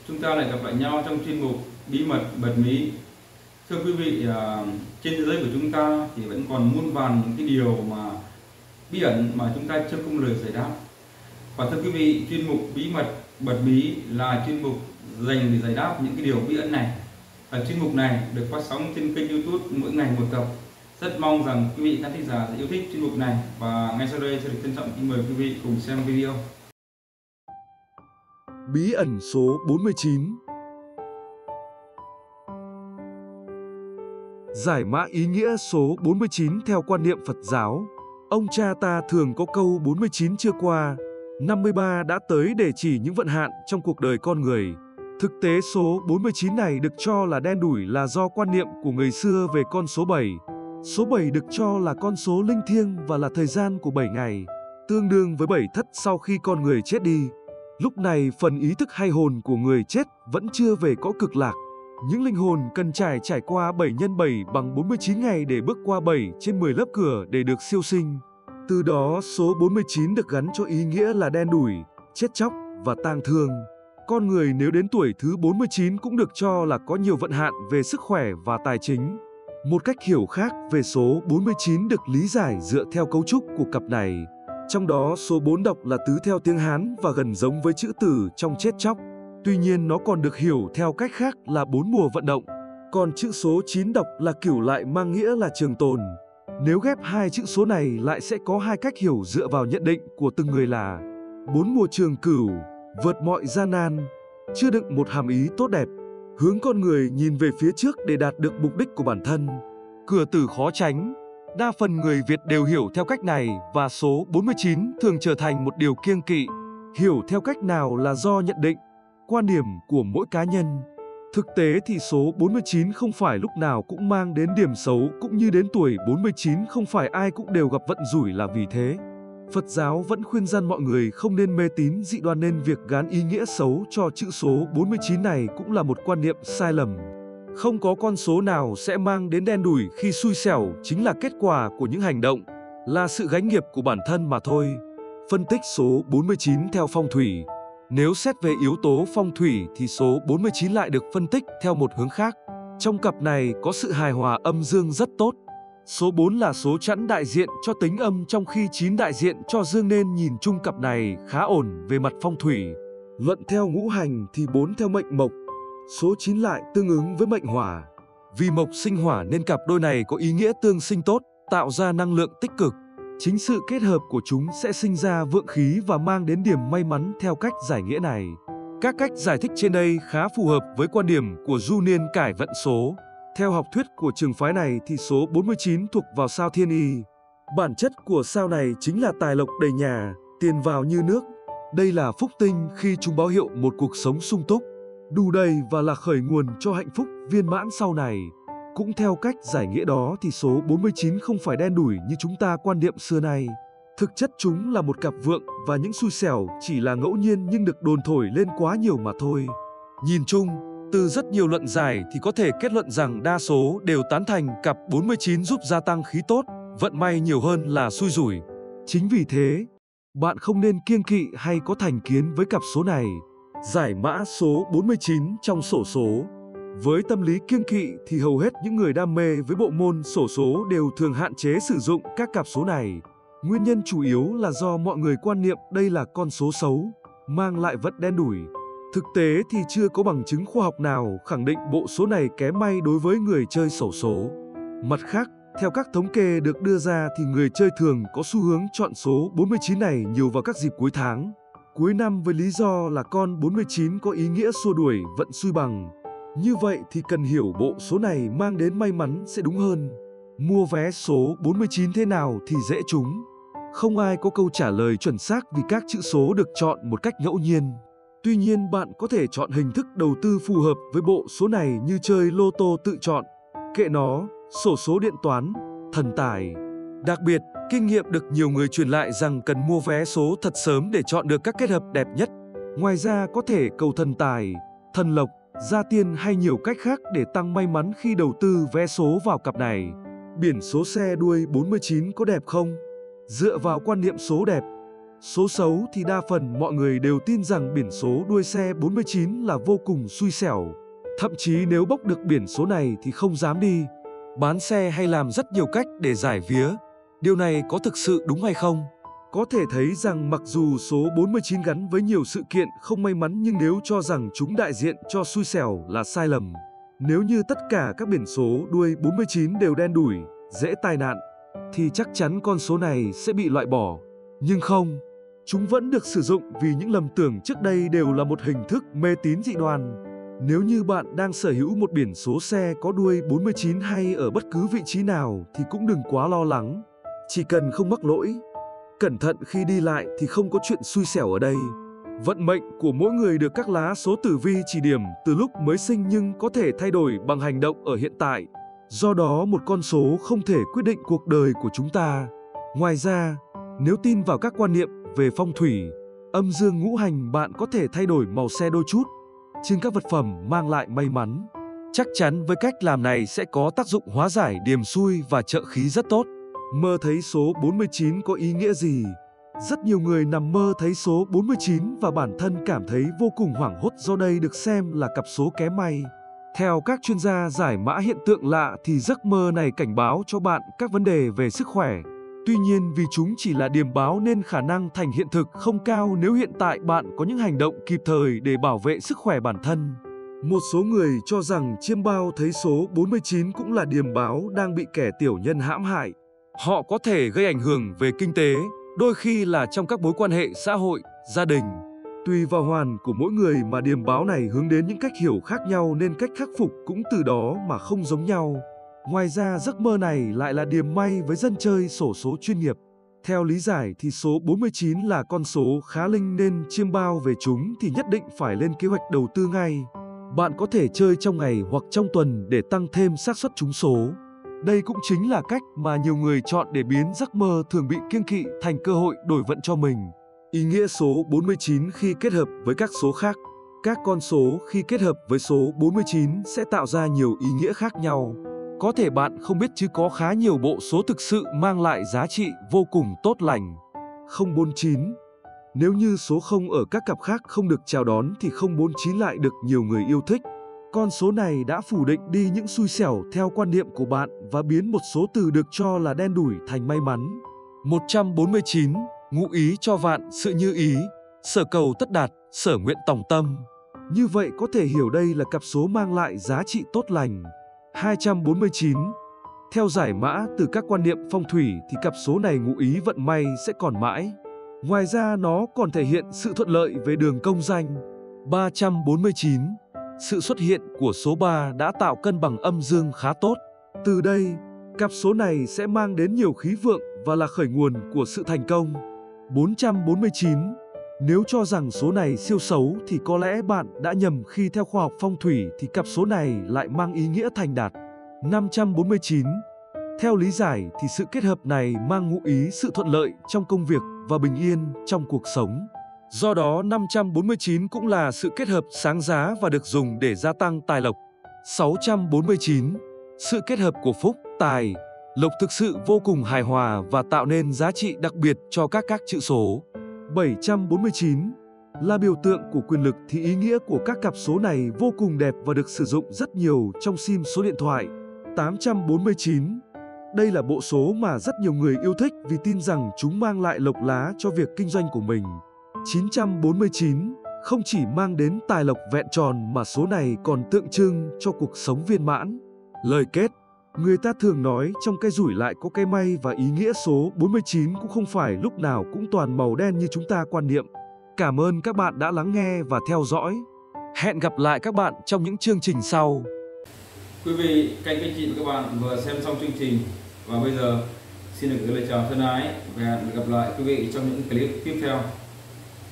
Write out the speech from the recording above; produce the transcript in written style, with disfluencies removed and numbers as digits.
Chúng ta lại gặp lại nhau trong chuyên mục Bí mật bật mí. Thưa quý vị, trên thế giới của chúng ta thì vẫn còn muôn vàn những cái điều mà bí ẩn mà chúng ta chưa có lời giải đáp. Và thưa quý vị, chuyên mục Bí mật bật mí là chuyên mục dành để giải đáp những cái điều bí ẩn này. Chuyên mục này được phát sóng trên kênh YouTube mỗi ngày một tập. Rất mong rằng quý vị khán thính giả sẽ yêu thích chuyên mục này, và ngay sau đây sẽ được trân trọng kính mời quý vị cùng xem video. Bí ẩn số 49. Giải mã ý nghĩa số 49 theo quan niệm Phật giáo. Ông cha ta thường có câu 49 chưa qua, 53 đã tới để chỉ những vận hạn trong cuộc đời con người. Thực tế số 49 này được cho là đen đủi là do quan niệm của người xưa về con số 7. Số 7 được cho là con số linh thiêng và là thời gian của 7 ngày, tương đương với 7 thất sau khi con người chết đi. Lúc này phần ý thức hay hồn của người chết vẫn chưa về cõi cực lạc. Những linh hồn cần trải qua 7 x 7 bằng 49 ngày để bước qua 7 trên 10 lớp cửa để được siêu sinh. Từ đó số 49 được gắn cho ý nghĩa là đen đủi, chết chóc và tang thương. Con người nếu đến tuổi thứ 49 cũng được cho là có nhiều vận hạn về sức khỏe và tài chính. Một cách hiểu khác về số 49 được lý giải dựa theo cấu trúc của cặp này. Trong đó số 4 đọc là tứ theo tiếng Hán và gần giống với chữ tử trong chết chóc. Tuy nhiên nó còn được hiểu theo cách khác là 4 mùa vận động. Còn chữ số 9 đọc là cửu lại mang nghĩa là trường tồn. Nếu ghép hai chữ số này lại sẽ có hai cách hiểu dựa vào nhận định của từng người là 4 mùa trường cửu, vượt mọi gian nan, chứa đựng một hàm ý tốt đẹp, hướng con người nhìn về phía trước để đạt được mục đích của bản thân. Cửa tử khó tránh. Đa phần người Việt đều hiểu theo cách này và số 49 thường trở thành một điều kiêng kỵ. Hiểu theo cách nào là do nhận định, quan điểm của mỗi cá nhân. Thực tế thì số 49 không phải lúc nào cũng mang đến điểm xấu, cũng như đến tuổi 49 không phải ai cũng đều gặp vận rủi là vì thế. Phật giáo vẫn khuyên răn mọi người không nên mê tín dị đoan, nên việc gán ý nghĩa xấu cho chữ số 49 này cũng là một quan niệm sai lầm. Không có con số nào sẽ mang đến đen đủi khi xui xẻo, chính là kết quả của những hành động, là sự gánh nghiệp của bản thân mà thôi. Phân tích số 49 theo phong thủy. Nếu xét về yếu tố phong thủy thì số 49 lại được phân tích theo một hướng khác. Trong cặp này có sự hài hòa âm dương rất tốt. Số 4 là số chẵn đại diện cho tính âm, trong khi 9 đại diện cho dương, nên nhìn chung cặp này khá ổn về mặt phong thủy. Luận theo ngũ hành thì 4 theo mệnh mộc, số 9 lại tương ứng với mệnh hỏa. Vì mộc sinh hỏa nên cặp đôi này có ý nghĩa tương sinh tốt, tạo ra năng lượng tích cực. Chính sự kết hợp của chúng sẽ sinh ra vượng khí và mang đến điểm may mắn theo cách giải nghĩa này. Các cách giải thích trên đây khá phù hợp với quan điểm của Du Niên cải vận số. Theo học thuyết của trường phái này thì số 49 thuộc vào sao Thiên Y. Bản chất của sao này chính là tài lộc đầy nhà, tiền vào như nước. Đây là phúc tinh khi chúng báo hiệu một cuộc sống sung túc, đủ đầy và là khởi nguồn cho hạnh phúc viên mãn sau này. Cũng theo cách giải nghĩa đó thì số 49 không phải đen đủi như chúng ta quan niệm xưa nay. Thực chất chúng là một cặp vượng và những xui xẻo chỉ là ngẫu nhiên nhưng được đồn thổi lên quá nhiều mà thôi. Nhìn chung, từ rất nhiều luận giải thì có thể kết luận rằng đa số đều tán thành cặp 49 giúp gia tăng khí tốt, vận may nhiều hơn là xui rủi. Chính vì thế, bạn không nên kiêng kỵ hay có thành kiến với cặp số này. Giải mã số 49 trong xổ số. Với tâm lý kiêng kỵ thì hầu hết những người đam mê với bộ môn xổ số đều thường hạn chế sử dụng các cặp số này. Nguyên nhân chủ yếu là do mọi người quan niệm đây là con số xấu, mang lại vận đen đủi. Thực tế thì chưa có bằng chứng khoa học nào khẳng định bộ số này kém may đối với người chơi xổ số. Mặt khác, theo các thống kê được đưa ra thì người chơi thường có xu hướng chọn số 49 này nhiều vào các dịp cuối tháng, cuối năm, với lý do là con 49 có ý nghĩa xua đuổi vận xui bằng. Như vậy thì cần hiểu bộ số này mang đến may mắn sẽ đúng hơn. Mua vé số 49 thế nào thì dễ trúng? Không ai có câu trả lời chuẩn xác vì các chữ số được chọn một cách ngẫu nhiên. Tuy nhiên bạn có thể chọn hình thức đầu tư phù hợp với bộ số này như chơi lô tô tự chọn, kệ nó, xổ số điện toán, thần tài. Đặc biệt, kinh nghiệm được nhiều người truyền lại rằng cần mua vé số thật sớm để chọn được các kết hợp đẹp nhất. Ngoài ra có thể cầu thần tài, thần lộc, gia tiên hay nhiều cách khác để tăng may mắn khi đầu tư vé số vào cặp này. Biển số xe đuôi 49 có đẹp không? Dựa vào quan niệm số đẹp, Số xấu thì đa phần mọi người đều tin rằng biển số đuôi xe 49 là vô cùng xui xẻo. Thậm chí nếu bốc được biển số này thì không dám đi. Bán xe hay làm rất nhiều cách để giải vía. Điều này có thực sự đúng hay không? Có thể thấy rằng mặc dù số 49 gắn với nhiều sự kiện không may mắn, nhưng nếu cho rằng chúng đại diện cho xui xẻo là sai lầm. Nếu như tất cả các biển số đuôi 49 đều đen đủi, dễ tai nạn, thì chắc chắn con số này sẽ bị loại bỏ. Nhưng không, chúng vẫn được sử dụng vì những lầm tưởng trước đây đều là một hình thức mê tín dị đoan. Nếu như bạn đang sở hữu một biển số xe có đuôi 49 hay ở bất cứ vị trí nào thì cũng đừng quá lo lắng. Chỉ cần không mắc lỗi, cẩn thận khi đi lại thì không có chuyện xui xẻo ở đây. Vận mệnh của mỗi người được các lá số tử vi chỉ điểm từ lúc mới sinh nhưng có thể thay đổi bằng hành động ở hiện tại. Do đó một con số không thể quyết định cuộc đời của chúng ta. Ngoài ra, nếu tin vào các quan niệm về phong thủy, âm dương ngũ hành, bạn có thể thay đổi màu xe đôi chút trên các vật phẩm mang lại may mắn. Chắc chắn với cách làm này sẽ có tác dụng hóa giải điềm xui và trợ khí rất tốt. Mơ thấy số 49 có ý nghĩa gì? Rất nhiều người nằm mơ thấy số 49 và bản thân cảm thấy vô cùng hoảng hốt do đây được xem là cặp số kém may. Theo các chuyên gia giải mã hiện tượng lạ thì giấc mơ này cảnh báo cho bạn các vấn đề về sức khỏe. Tuy nhiên vì chúng chỉ là điềm báo nên khả năng thành hiện thực không cao nếu hiện tại bạn có những hành động kịp thời để bảo vệ sức khỏe bản thân. Một số người cho rằng chiêm bao thấy số 49 cũng là điềm báo đang bị kẻ tiểu nhân hãm hại. Họ có thể gây ảnh hưởng về kinh tế, đôi khi là trong các mối quan hệ xã hội, gia đình. Tùy vào hoàn của mỗi người mà điềm báo này hướng đến những cách hiểu khác nhau nên cách khắc phục cũng từ đó mà không giống nhau. Ngoài ra giấc mơ này lại là điềm may với dân chơi xổ số chuyên nghiệp. Theo lý giải thì số 49 là con số khá linh nên chiêm bao về chúng thì nhất định phải lên kế hoạch đầu tư ngay. Bạn có thể chơi trong ngày hoặc trong tuần để tăng thêm xác suất trúng số. Đây cũng chính là cách mà nhiều người chọn để biến giấc mơ thường bị kiêng kỵ thành cơ hội đổi vận cho mình. Ý nghĩa số 49 khi kết hợp với các số khác. Các con số khi kết hợp với số 49 sẽ tạo ra nhiều ý nghĩa khác nhau. Có thể bạn không biết chứ có khá nhiều bộ số thực sự mang lại giá trị vô cùng tốt lành. 049. Nếu như số 0 ở các cặp khác không được chào đón thì 049 lại được nhiều người yêu thích. Con số này đã phủ định đi những xui xẻo theo quan niệm của bạn và biến một số từ được cho là đen đủi thành may mắn. 149. Ngụ ý cho vạn sự như ý, sở cầu tất đạt, sở nguyện tòng tâm. Như vậy có thể hiểu đây là cặp số mang lại giá trị tốt lành. 249. Theo giải mã từ các quan niệm phong thủy thì cặp số này ngụ ý vận may sẽ còn mãi. Ngoài ra nó còn thể hiện sự thuận lợi về đường công danh. 349. Sự xuất hiện của số 3 đã tạo cân bằng âm dương khá tốt. Từ đây, cặp số này sẽ mang đến nhiều khí vượng và là khởi nguồn của sự thành công. 449. Nếu cho rằng số này siêu xấu thì có lẽ bạn đã nhầm khi theo khoa học phong thủy thì cặp số này lại mang ý nghĩa thành đạt. 549. Theo lý giải thì sự kết hợp này mang ngụ ý sự thuận lợi trong công việc và bình yên trong cuộc sống. Do đó 549 cũng là sự kết hợp sáng giá và được dùng để gia tăng tài lộc. 649. Sự kết hợp của phúc, tài, lộc thực sự vô cùng hài hòa và tạo nên giá trị đặc biệt cho các chữ số. 749. Là biểu tượng của quyền lực thì ý nghĩa của các cặp số này vô cùng đẹp và được sử dụng rất nhiều trong sim số điện thoại. 849. Đây là bộ số mà rất nhiều người yêu thích vì tin rằng chúng mang lại lộc lá cho việc kinh doanh của mình. 949. Không chỉ mang đến tài lộc vẹn tròn mà số này còn tượng trưng cho cuộc sống viên mãn. Lời kết. Người ta thường nói trong cái rủi lại có cái may và ý nghĩa số 49 cũng không phải lúc nào cũng toàn màu đen như chúng ta quan niệm. Cảm ơn các bạn đã lắng nghe và theo dõi. Hẹn gặp lại các bạn trong những chương trình sau. Quý vị, các anh chị và các bạn vừa xem xong chương trình và bây giờ xin được gửi lời chào thân ái và hẹn gặp lại quý vị trong những clip tiếp theo.